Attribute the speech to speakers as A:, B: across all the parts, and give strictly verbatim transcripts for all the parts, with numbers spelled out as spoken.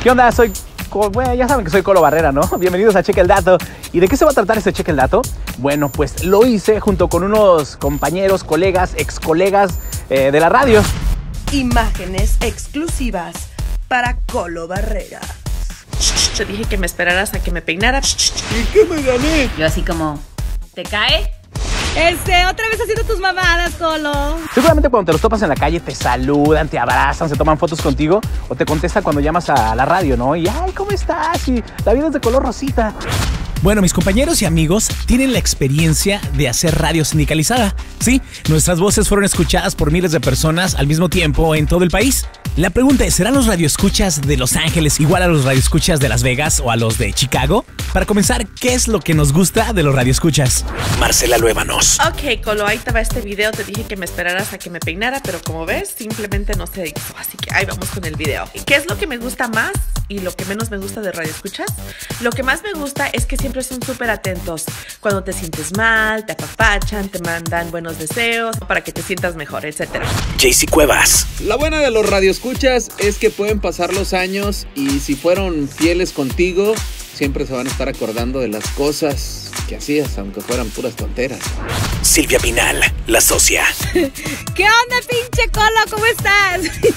A: ¿Qué onda? Soy... Bueno, ya saben que soy Colo Barrera, ¿no? Bienvenidos a Checa el Dato. ¿Y de qué se va a tratar este Checa el Dato? Bueno, pues lo hice junto con unos compañeros, colegas, ex colegas eh, de la radio.
B: Imágenes exclusivas para Colo Barrera. Te dije que me esperaras a que me peinara.
C: ¿Y qué me gané?
D: Yo así como, ¿te cae?
E: Este, otra vez haciendo tus mamadas, Colo.
A: Seguramente cuando te los topas en la calle te saludan, te abrazan, se toman fotos contigo o te contestan cuando llamas a la radio, ¿no? Y, ay, ¿cómo estás? Y la vida es de color rosita.
F: Bueno, mis compañeros y amigos tienen la experiencia de hacer radio sindicalizada. Sí, nuestras voces fueron escuchadas por miles de personas al mismo tiempo en todo el país. La pregunta es, ¿serán los radioescuchas de Los Ángeles igual a los radioescuchas de Las Vegas o a los de Chicago? Para comenzar, ¿qué es lo que nos gusta de los radioescuchas? Marcela Luébanos.
B: Ok, Colo, ahí te va este video. Te dije que me esperaras a que me peinara, pero como ves, simplemente no se hizo. Así que ahí vamos con el video. ¿Qué es lo que me gusta más y lo que menos me gusta de radioescuchas? Lo que más me gusta es que siempre son súper atentos. Cuando te sientes mal, te apapachan, te mandan buenos deseos para que te sientas mejor, etcétera.
F: Jaycee Cuevas.
C: La buena de los radioescuchas es que pueden pasar los años y si fueron fieles contigo, siempre se van a estar acordando de las cosas que hacías, aunque fueran puras tonteras.
F: Silvia Pinal, la socia.
E: ¿Qué onda, pinche Colo? ¿Cómo estás?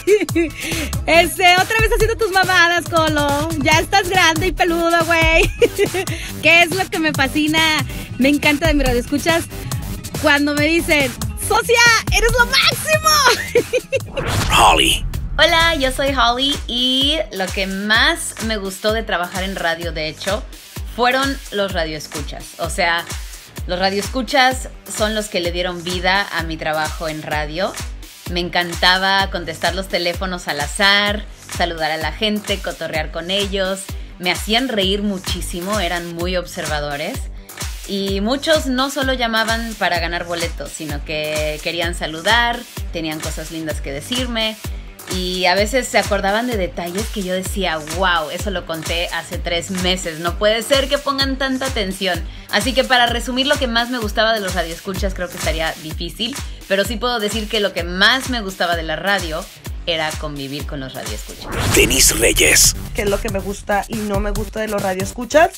E: Este, otra vez haciendo tus mamadas, Colo. Ya estás grande y peludo, güey. ¿Qué es lo que me fascina? Me encanta de mi radio escuchas cuando me dicen, socia, eres lo máximo.
F: Holly.
D: Hola, yo soy Holly y lo que más me gustó de trabajar en radio, de hecho, fueron los radioescuchas. O sea, los radioescuchas son los que le dieron vida a mi trabajo en radio. Me encantaba contestar los teléfonos al azar, saludar a la gente, cotorrear con ellos. Me hacían reír muchísimo, eran muy observadores. Y muchos no solo llamaban para ganar boletos, sino que querían saludar, tenían cosas lindas que decirme. Y a veces se acordaban de detalles que yo decía, wow, eso lo conté hace tres meses, no puede ser que pongan tanta atención. Así que para resumir lo que más me gustaba de los radioescuchas creo que estaría difícil, pero sí puedo decir que lo que más me gustaba de la radio era convivir con los radioescuchas.
F: Denise Reyes.
B: ¿Qué es lo que me gusta y no me gusta de los radioescuchas?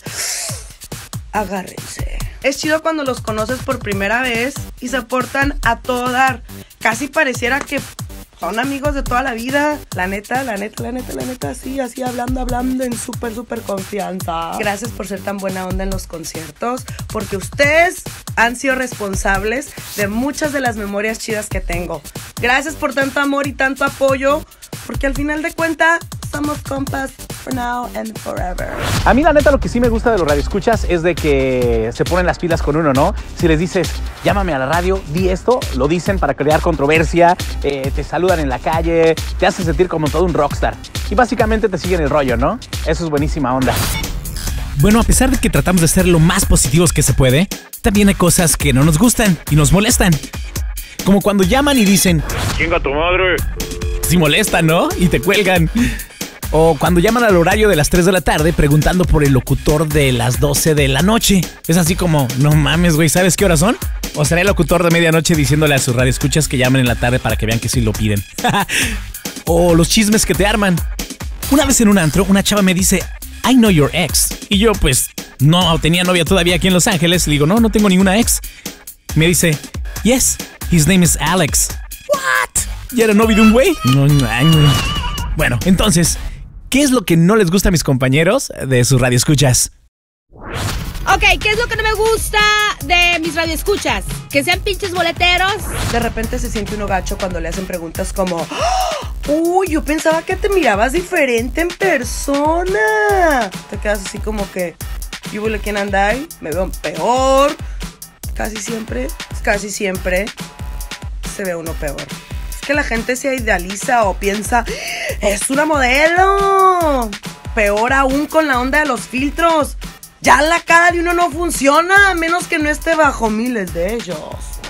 B: Agárrense. Es chido cuando los conoces por primera vez y se portan a todo dar. Casi pareciera que son amigos de toda la vida. La neta, la neta, la neta, la neta, así, así hablando, hablando en súper, súper confianza. Gracias por ser tan buena onda en los conciertos, porque ustedes han sido responsables de muchas de las memorias chidas que tengo. Gracias por tanto amor y tanto apoyo, porque al final de cuentas somos compas for now and forever.
A: A mí la neta lo que sí me gusta de los radioescuchas es de que se ponen las pilas con uno, ¿no? Si les dices, llámame a la radio, di esto, lo dicen para crear controversia, eh, te saludan en la calle, te hacen sentir como todo un rockstar. Y básicamente te siguen el rollo, ¿no? Eso es buenísima onda.
F: Bueno, a pesar de que tratamos de ser lo más positivos que se puede, también hay cosas que no nos gustan y nos molestan. Como cuando llaman y dicen,
G: ¡chinga tu madre!
F: Sí molestan, ¿no? Y te cuelgan. O cuando llaman al horario de las tres de la tarde preguntando por el locutor de las doce de la noche. Es así como, no mames, güey, ¿sabes qué horas son? O será el locutor de medianoche diciéndole a sus radioescuchas que llamen en la tarde para que vean que sí lo piden. O los chismes que te arman. Una vez en un antro, una chava me dice, I know your ex. Y yo, pues, no tenía novia todavía aquí en Los Ángeles. Le digo, no, no tengo ninguna ex. Me dice, yes, his name is Alex. What? ¿Ya era novio de un güey? No, no. Bueno, entonces, ¿qué es lo que no les gusta a mis compañeros de sus radioescuchas?
E: Ok, ¿qué es lo que no me gusta de mis radioescuchas? Que sean pinches boleteros.
B: De repente se siente uno gacho cuando le hacen preguntas como, uy, yo pensaba que te mirabas diferente en persona. Te quedas así como que, yo huele quién anda ahí, me veo peor. Casi siempre, casi siempre se ve uno peor. Es que la gente se idealiza o piensa, es una modelo. Peor aún con la onda de los filtros. Ya la cara de uno no funciona, a menos que no esté bajo miles de ellos.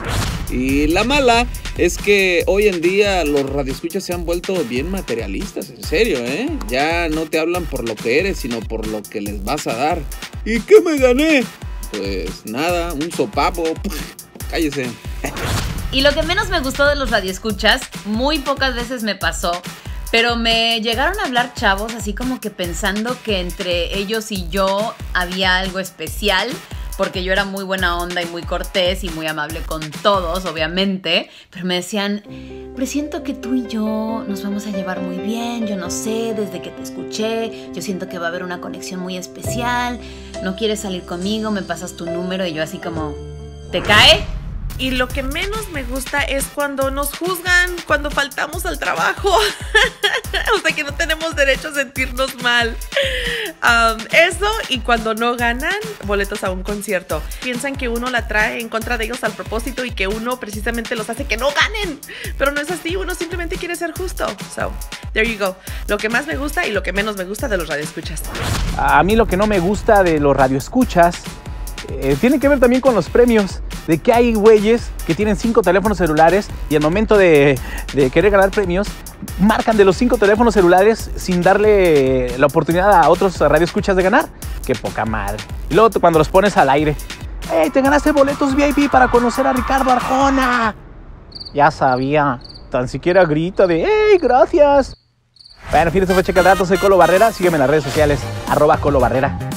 C: Y la mala es que hoy en día los radioescuchas se han vuelto bien materialistas, en serio, ¿eh? Ya no te hablan por lo que eres, sino por lo que les vas a dar. ¿Y qué me gané? Pues nada, un sopapo. Cállese.
D: Y lo que menos me gustó de los radioescuchas, muy pocas veces me pasó, Pero me llegaron a hablar chavos así como que pensando que entre ellos y yo había algo especial, porque yo era muy buena onda y muy cortés y muy amable con todos, obviamente. Pero me decían, presiento que tú y yo nos vamos a llevar muy bien, yo no sé, desde que te escuché, yo siento que va a haber una conexión muy especial, no quieres salir conmigo, me pasas tu número, y yo así como, ¿te cae?
B: Y lo que menos me gusta es cuando nos juzgan, cuando faltamos al trabajo. O sea, que no tenemos derecho a sentirnos mal. Um, eso, y cuando no ganan boletos a un concierto. Piensan que uno la trae en contra de ellos al propósito y que uno precisamente los hace que no ganen. Pero no es así, uno simplemente quiere ser justo. So, there you go. Lo que más me gusta y lo que menos me gusta de los radioescuchas.
A: A mí lo que no me gusta de los radioescuchas eh, tiene que ver también con los premios. De que hay güeyes que tienen cinco teléfonos celulares y al momento de, de querer ganar premios, marcan de los cinco teléfonos celulares sin darle la oportunidad a otros radioescuchas de ganar. ¡Qué poca madre! Y luego cuando los pones al aire, ¡hey, te ganaste boletos V I P para conocer a Ricardo Arjona! Ya sabía, tan siquiera grita de ¡hey, gracias! Bueno, en fin, esto fue Checa el Dato, soy Colo Barrera, sígueme en las redes sociales, arroba Colo Barrera.